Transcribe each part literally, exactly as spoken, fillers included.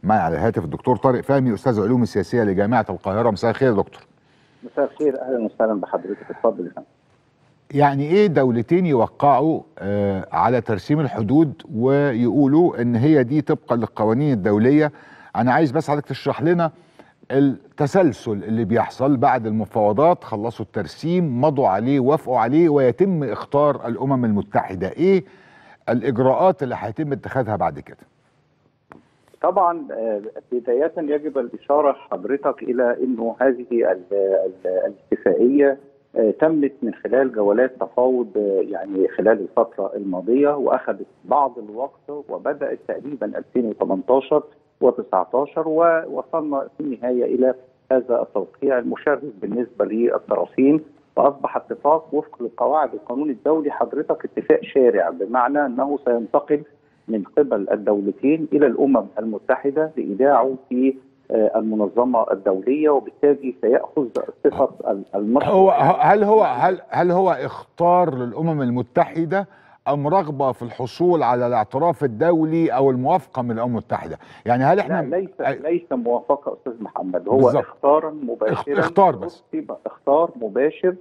معي على الهاتف الدكتور طارق فهمي، استاذ العلوم السياسيه لجامعه القاهره. مساء الخير يا دكتور. مساء الخير، اهلا وسهلا بحضرتك، اتفضل يا فندم. يعني ايه دولتين يوقعوا آه على ترسيم الحدود ويقولوا ان هي دي طبقا للقوانين الدوليه؟ انا عايز بس حضرتك تشرح لنا التسلسل اللي بيحصل بعد المفاوضات، خلصوا الترسيم، مضوا عليه، وافقوا عليه، ويتم اختار الامم المتحده. ايه الاجراءات اللي هيتم اتخاذها بعد كده؟ طبعا بداية يجب الإشارة حضرتك إلى أنه هذه الاتفاقية تمت من خلال جولات تفاوض يعني خلال الفترة الماضية، وأخذت بعض الوقت، وبدأت تقريبا ألفين وثمانية عشر وتسعة عشر، ووصلنا في النهاية إلى هذا التوقيع المشرف بالنسبة للطرفين، فأصبح اتفاق وفق لقواعد القانون الدولي حضرتك اتفاق شارع، بمعنى أنه سينتقل من قبل الدولتين إلى الأمم المتحدة لإيداعه في المنظمة الدولية، وبالتالي سيأخذ صفة النشر. هو هل هو هل هل هو اختار للأمم المتحدة أم رغبة في الحصول على الاعتراف الدولي أو الموافقة من الأمم المتحدة؟ يعني هل احنا لا، ليس ليس موافقة أستاذ محمد، هو بالزبط. اختارا مباشرا، اختار بس اختار مباشر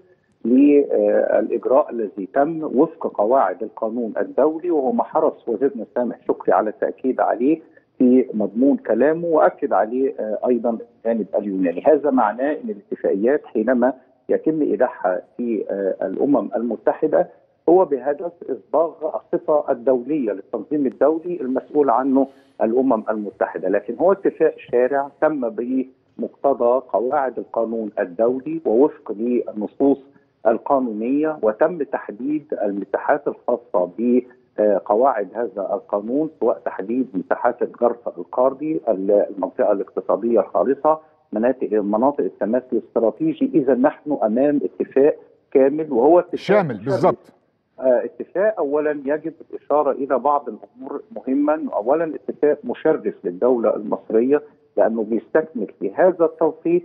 للإجراء الذي تم وفق قواعد القانون الدولي، وهو ما حرص وزيرنا سامح شكري على التأكيد عليه في مضمون كلامه، وأكد عليه أيضا الجانب اليوناني. هذا معناه أن الاتفاقيات حينما يتم إيداعها في الأمم المتحدة هو بهدف إصداغ الصفة الدولية للتنظيم الدولي المسؤول عنه الأمم المتحدة، لكن هو اتفاق شارع تم بمقتضى قواعد القانون الدولي ووفق للنصوص القانونية، وتم تحديد المساحات الخاصة بقواعد هذا القانون، سواء تحديد مساحات الجرف القاري، المنطقة الاقتصادية الخالصة، مناطق مناطق التماس الاستراتيجي. إذا نحن أمام اتفاق كامل وهو اتفاق شامل بالضبط. اتفاق اولا يجب الاشاره الى بعض الامور مهمه. اولا اتفاق مشرف للدوله المصريه، لانه بيستكمل في هذا التوقيت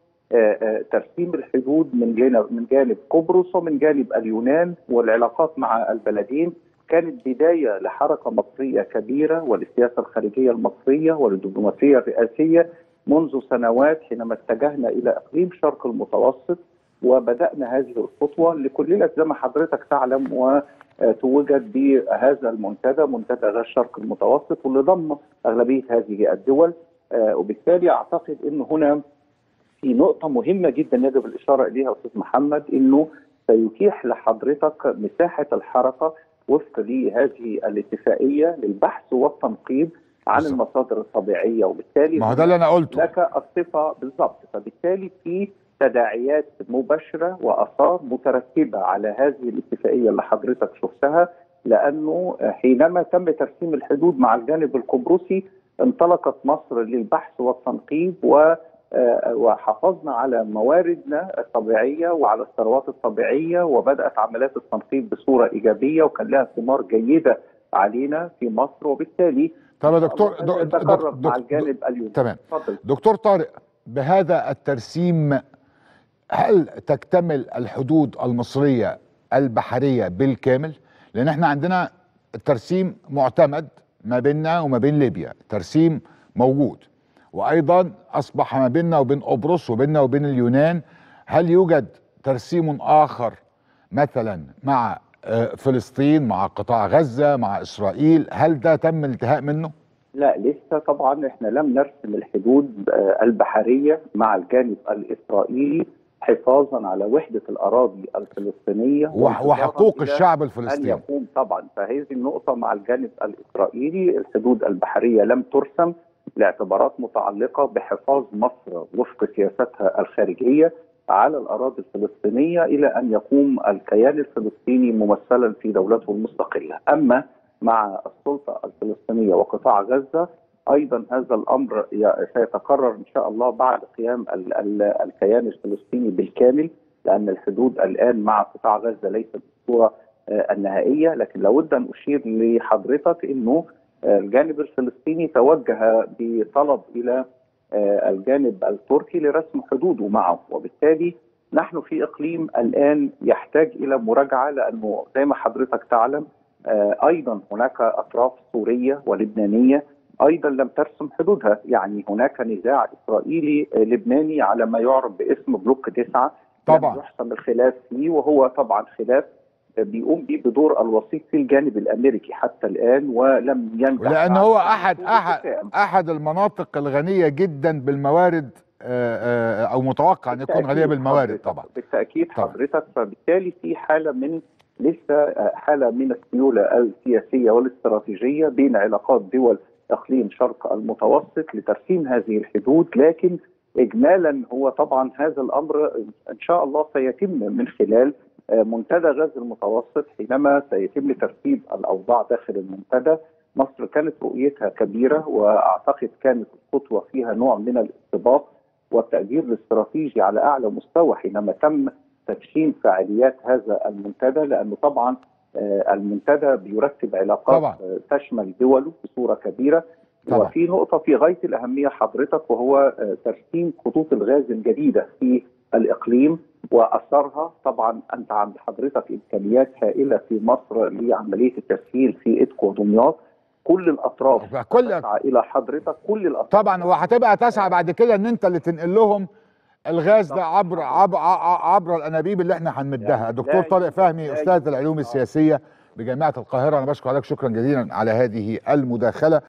ترسيم الحدود من جانب من جانب قبرص ومن جانب اليونان، والعلاقات مع البلدين كانت بدايه لحركه مصريه كبيره، وللسياسه الخارجيه المصريه وللدبلوماسيه الرئاسيه منذ سنوات، حينما اتجهنا الى اقليم شرق المتوسط وبدأنا هذه الخطوة لكلنا زي ما حضرتك تعلم، وتوجد بهذا المنتدى، منتدى غاز الشرق المتوسط، واللي ضم أغلبية هذه الدول. وبالتالي أعتقد أن هنا في نقطة مهمة جدا يجب الإشارة إليها أستاذ محمد، أنه سيتيح لحضرتك مساحة الحركة وفق لهذه الاتفاقية للبحث والتنقيب عن بالزبط. المصادر الطبيعية، وبالتالي ما هو ده اللي أنا قلته لك الصفة بالضبط. فبالتالي في تداعيات مباشرة وآثار مترتبة على هذه الاتفاقية اللي حضرتك شفتها، لأنه حينما تم ترسيم الحدود مع الجانب القبرصي انطلقت مصر للبحث والتنقيب، وحافظنا على مواردنا الطبيعية وعلى الثروات الطبيعية، وبدأت عمليات التنقيب بصورة إيجابية وكان لها ثمار جيدة علينا في مصر. وبالتالي طب يا دكتور دكتور مع الجانب اليوناني. تمام. دكتور طارق، بهذا الترسيم هل تكتمل الحدود المصرية البحرية بالكامل؟ لأن احنا عندنا الترسيم معتمد ما بيننا وما بين ليبيا، ترسيم موجود، وأيضا أصبح ما بيننا وبين قبرص وبيننا وبين اليونان. هل يوجد ترسيم آخر مثلا مع فلسطين، مع قطاع غزة، مع إسرائيل؟ هل ده تم الانتهاء منه؟ لا لسه طبعا، احنا لم نرسم الحدود البحرية مع الجانب الإسرائيلي حفاظا على وحدة الأراضي الفلسطينية وحقوق الشعب الفلسطيني أن يقوم طبعا. فهذه النقطة مع الجانب الإسرائيلي، الحدود البحرية لم ترسم لاعتبارات متعلقة بحفاظ مصر وفق سياستها الخارجية على الأراضي الفلسطينية إلى أن يقوم الكيان الفلسطيني ممثلا في دولته المستقلة. أما مع السلطة الفلسطينية وقطاع غزة أيضا هذا الأمر سيتكرر إن شاء الله بعد قيام ال ال الكيان الفلسطيني بالكامل، لأن الحدود الآن مع قطاع غزة ليست بالصورة النهائية. لكن لابد أن أشير لحضرتك أنه الجانب الفلسطيني توجه بطلب إلى الجانب التركي لرسم حدوده معه، وبالتالي نحن في إقليم الآن يحتاج إلى مراجعة، لأنه زي ما حضرتك تعلم أيضا هناك أطراف سورية ولبنانية ايضا لم ترسم حدودها. يعني هناك نزاع اسرائيلي لبناني على ما يعرف باسم بلوك تسعة طبعا لم يحسم الخلاف فيه، وهو طبعا خلاف بيقوم به بدور الوسيط في الجانب الامريكي حتى الان، ولم ينجح لان هو احد احد احد المناطق الغنيه جدا بالموارد، آه، آه، او متوقع ان يكون غنيه بالموارد. طبعا بالتاكيد طبعا. حضرتك، فبالتالي في حاله من لسه حاله من السيوله السياسيه والاستراتيجيه بين علاقات دول اقليم شرق المتوسط لترسيم هذه الحدود، لكن اجمالا هو طبعا هذا الامر ان شاء الله سيتم من خلال منتدى غاز المتوسط، حينما سيتم ترتيب الاوضاع داخل المنتدى. مصر كانت رؤيتها كبيره، واعتقد كانت الخطوه فيها نوع من الاستباق والتقدير الاستراتيجي على اعلى مستوى حينما تم تدشين فعاليات هذا المنتدى، لانه طبعا المنتدى بيرتب علاقات طبعا. تشمل دوله بصوره كبيره. طبعا. وفي نقطه في غايه الاهميه حضرتك، وهو ترسيم خطوط الغاز الجديده في الاقليم واثرها. طبعا انت عند حضرتك امكانيات هائله في مصر لعمليه التسهيل في ادكو ودمياط. كل الاطراف كل تسعى الى حضرتك كل الاطراف طبعا، وهتبقى تسعى بعد كده ان انت اللي تنقل لهم الغاز ده عبر عبر عبر الانابيب اللي احنا هنمدها. دكتور طارق فهمي، استاذ العلوم السياسيه بجامعه القاهره، انا بشكر حضرتك شكرا جزيلا على هذه المداخله.